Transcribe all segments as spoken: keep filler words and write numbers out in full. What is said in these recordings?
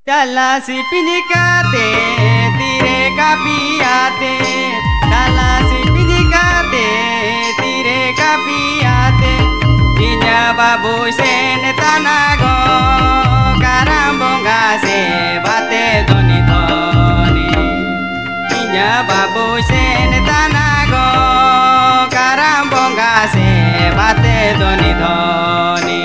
Dalla si pinicate, tire capiate. Dalla si pinicate, tire capiate. Inya babu sen tanago, karambonga se bate doni doni. Inya babu sen tanago, karambonga se bate doni doni.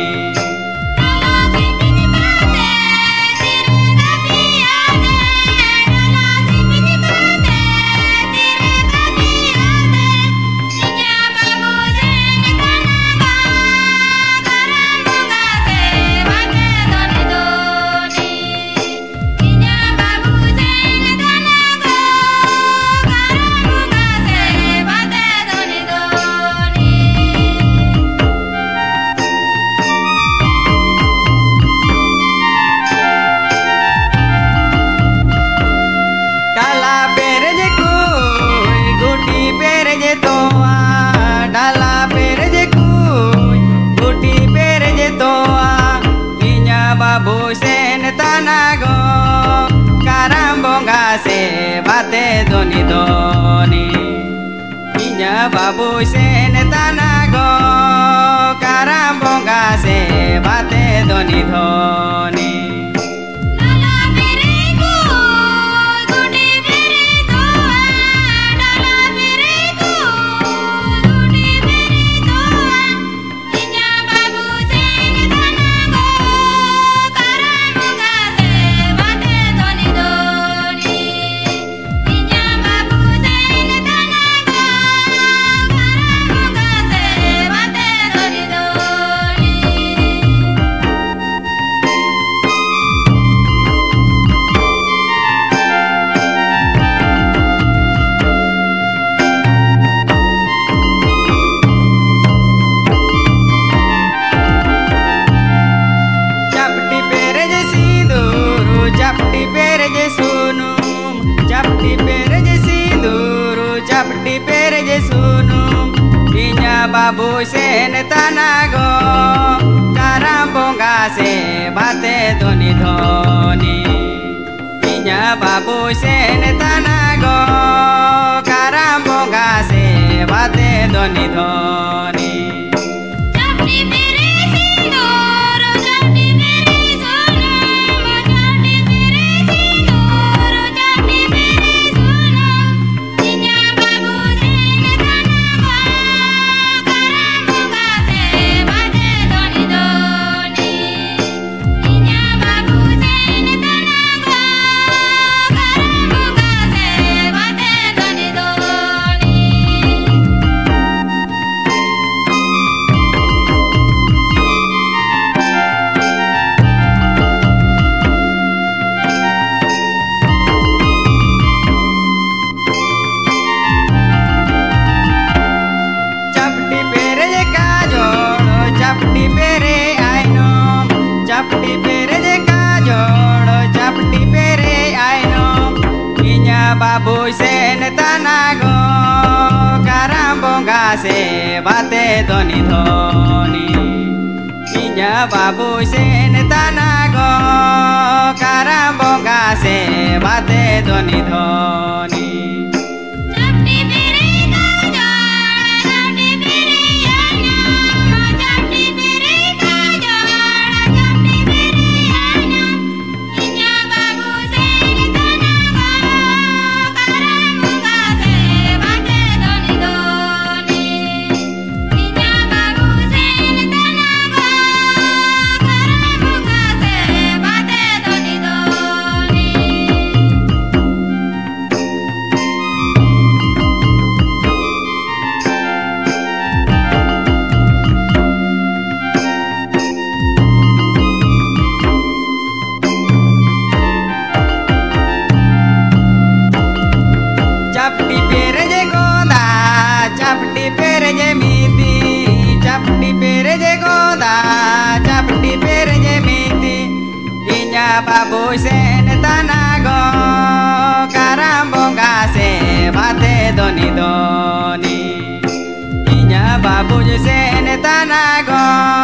Babu sen tanago, karambonga se bate doni doni. Inya babu sen tanago, karambonga se bate doni doni. Capti pere je sinduru, capti pere je sunum. Inya babu sen tanago, karambonga se bate doni doni. Inya babu sen tanago, karambonga se bate doni doni. Capti pere je kajolo, capti pere aino. Inya babu sen tanago, karambonga se bate doni doni. Inya babu sen tanago, karambonga se bate doni doni. Capti pere je goda, capti pere je miti. Capti pere je goda, capti pere je miti. Inya babu sen tanago, karambonga se bate doni doni. Inya babu sen tanago,